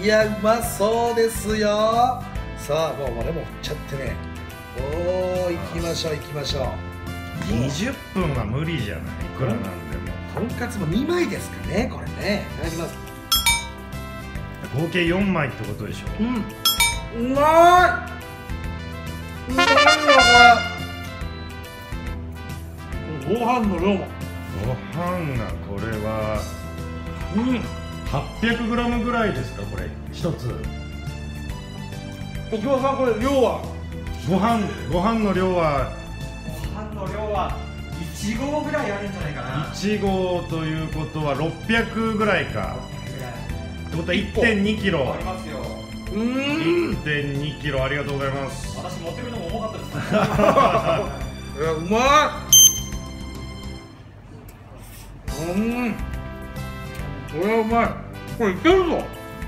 いや、うまそうですよ。さあ、もう俺も振っちゃってね。おー、行きましょう、行きましょう。 20分は無理じゃない、いくらなんでも。 とんかつも2枚ですかね、これね。いただきます。 合計4枚ってことでしょ。 うん、うまい。うまいよ、これ。ご飯の量も。 ご飯がこれは800g ぐらいですか、これ一つ。 沖場さん、これ量はご飯の量は 1合ぐらいあるんじゃないかな。 1合ということは600ぐらいか。ってことは 1.2 キロ。 ありますよ。 1.2 キロ、ありがとうございます。 私持ってくるのも重かったですね。 いや、うまい。これはうまい。これいけるぞ。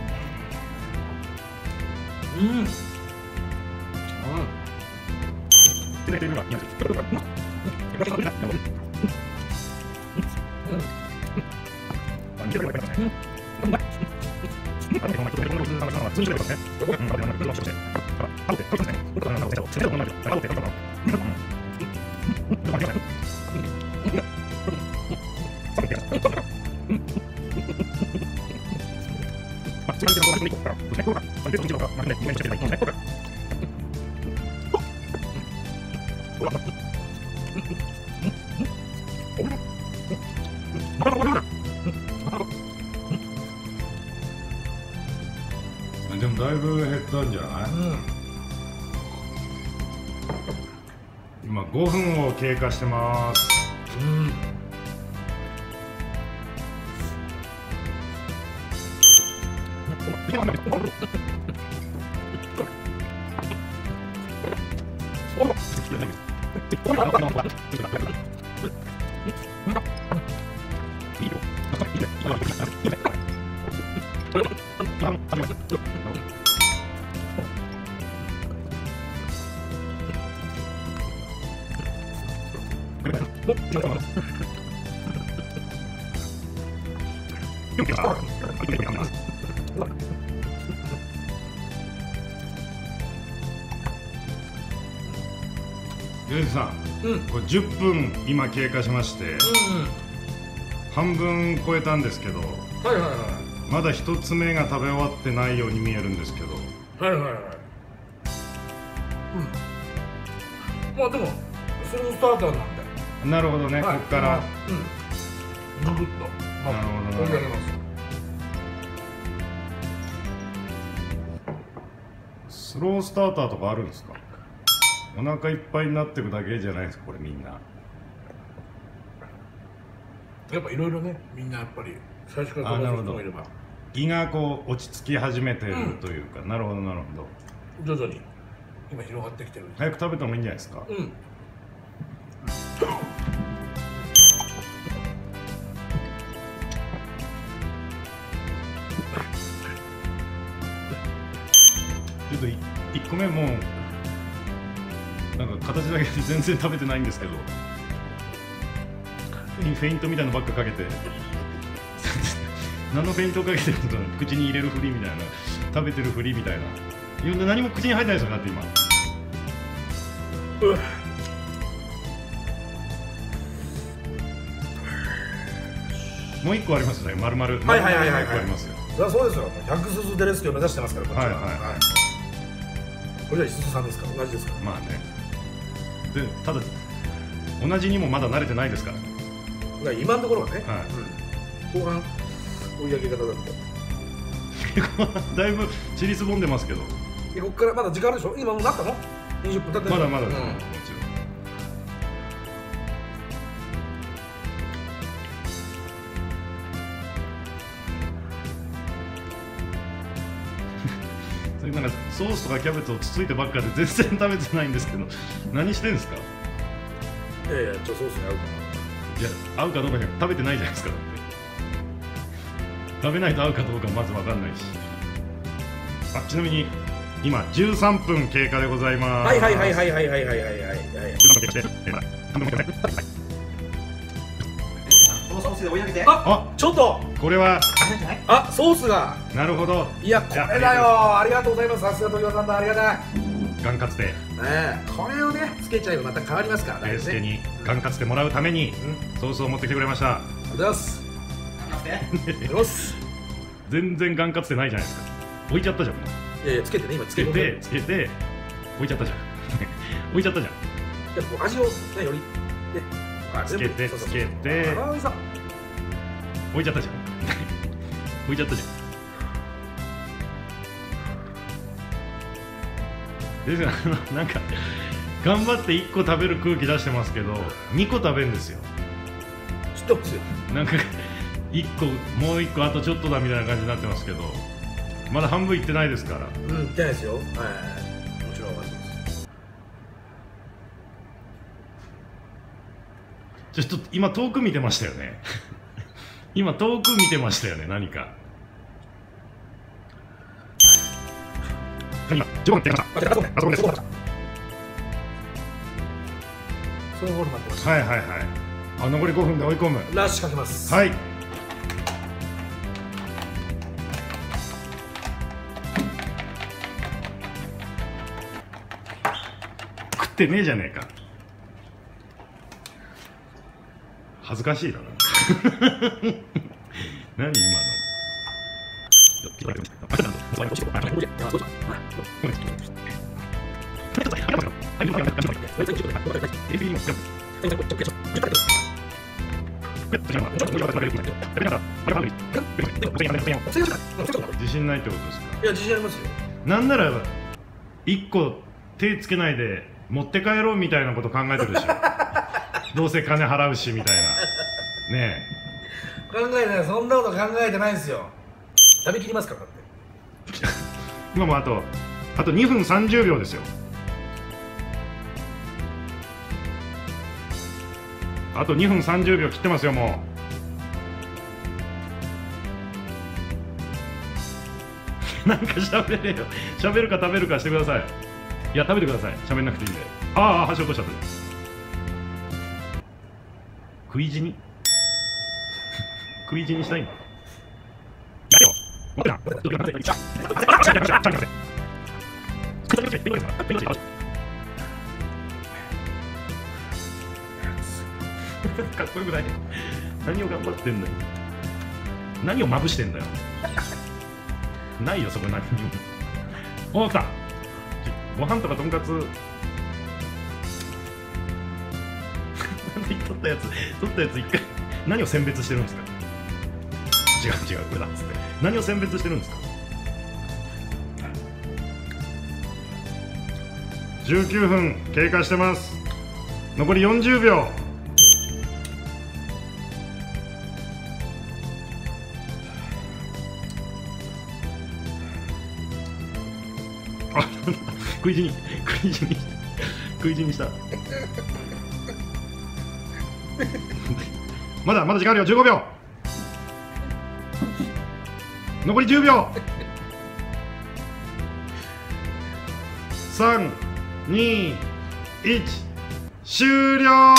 でもだいぶ減ったんじゃない？今5分を経過してます。ゆうじさん、これ10分今経過しまして、半分超えたんですけど、まだ1つ目が食べ終わってないように見えるんですけど。 まあでもそれもスターターなんで。 なるほどね、ここからぐぐっとなるほど盛り上げます。 スロースターターとかあるんですか？お腹いっぱいになっていくだけじゃないですか、これみんな。 やっぱいろいろね、みんなやっぱり最初から飛ばす人もいれば胃がこう落ち着き始めてるというか、なるほどなるほど。 徐々に今広がってきてる。 早く食べた方がいいんじゃないですか？ちょっと1個目もうなんか形だけで全然食べてないんですけど、フェイントみたいなのばっかかけて何のフェイントをかけてるのか、口に入れるふりみたいな、食べてるふりみたいな、何も口に入ってないですよ、だって今。もう1個ありますね、丸々。 はい 1個ありますよ。 そりゃそうですよ。100スズデレスキを目指してますから、こっちは。これじゃ一スさんですから、同じですから。 まあね。で、ただ同じにもまだ慣れてないですからね。 今のところはね、後半追い上げ方だとだいぶちりつぼんでますけど。 ここからまだ時間あるでしょ。今もうなったの？20分経ってる。 まだまだです、もちろん。それなんかソースとかキャベツをつついてばっかで全然食べてないんですけど、何してんですか？ いやいや、ソースに合うかいや、合うかどうかじゃ食べてないじゃないですか。だって食べないと合うかどうかまず分かんないし。ちなみに今13分経過でございます。 はい。 このソーセスで追い上げて。 ちょっとこれはソースが、 なるほど。 いやこれだよ、ありがとうございます。さすが東京さんだ、ありがたい。 ガンカツでこれをねつけちゃえばまた変わりますからね。 レースケにガンカツでもらうためにソースを持ってきてくれました。 ありがとうございます。 全然ガンカツでないじゃないですか。置いちゃったじゃん。 いやいやつけてね、今つけて置いちゃったじゃん。置いちゃったじゃん。 いや味をねよりつけて置いちゃったじゃん。置いちゃったじゃん。ですがなんか頑張って1個食べる空気出してますけど2個食べるんですよ。 知ってますよ。 なんか1個もう1個あとちょっとだみたいな感じになってますけど、まだ半分いってないですから。 いってないですよ。もちろん分かってます。 ちょっと今遠く見てましたよね。今遠く見てましたよね、何か。今15分って言いました。あそこです。 そのゴール待ってました。 はいはいはい。残り5分で追い込む。 ラッシュかけます。 はい。食ってねえじゃねえか。恥ずかしいだな。何今の。自信ないってことですか。 いや自信ありますよ。 なんなら1個手つけないで持って帰ろうみたいなこと考えてるでしょ。どうせ金払うしみたいなね考えてない、そんなこと考えてないですよ。食べきりますからだって。 今もあと2分30秒ですよ。あと2分30秒切ってますよ。もうなんか喋れよ。喋るか食べるかしてください。いや食べてください。喋んなくていいんで。箸落としちゃった。食い死に食い死にしたいんだ。やれよ。持ってな。かっこよくない。何を頑張ってんだよ。何をまぶしてんだよ。ないよそこ何にも。来た。ご飯とかとんかつ。なんで取ったやつ一回何を選別してるんですか。違うこれだっつって何を選別してるんですか。19分経過してます。残り40秒。食い死にした。まだ時間あるよ。15秒。残り10秒。3、2、1終了。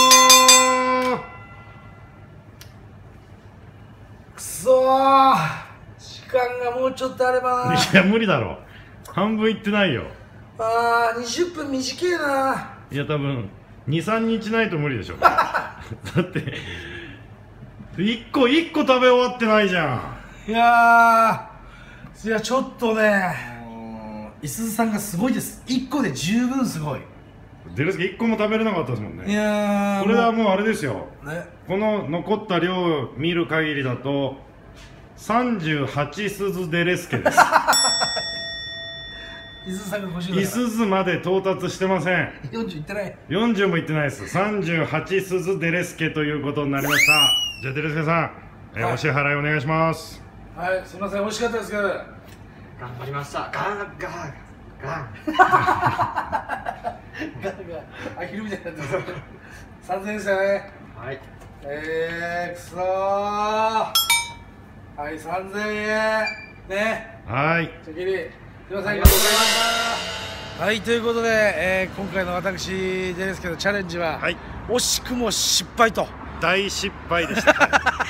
くそー、時間がもうちょっとあればな。 いや無理だろ。半分いってないよ。 20分短いな。 いや多分 2、3日ないと無理でしょ。だって1個食べ終わってないじゃん。 いやちょっとね、いすずさんがすごいです。1個で十分すごい。 デレスケ1個も食べれなかったですもんね。 いやこれはもうあれですよ、 ね、 この残った量を見る限りだと38鈴デレスケです。 いすずさんが50だいすずまで到達してません。 40いってない。 40もいってないです。38鈴デレスケということになりました。じゃあデレスケさん、お支払いお願いします。 はい、すみません、美味しかったですけど。 頑張りました。ガンアヒルみたいになってます。3000円でしたね。 はい。 くそー。はい、3000円。ね。 はい。 先に。すみません、ありがとうございました。はい、ということで、今回の私ですけどチャレンジは、惜しくも失敗と大失敗でした。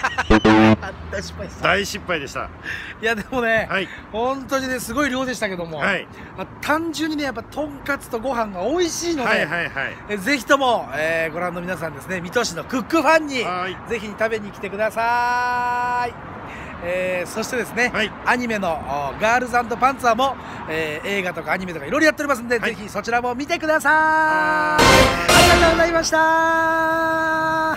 大失敗でした。 いやでもね、 はい、 本当にねすごい量でしたけども、 はい、 単純にねやっぱとんかつとご飯が美味しいので、ぜひとも、ご覧の皆さんですね、水戸市のクックファンにぜひ食べに来てください。そしてですね、はい、アニメのガールズ&パンツァーも、映画とかアニメとかいろいろやっておりますので、はい、ぜひそちらも見てください。ありがとうございました。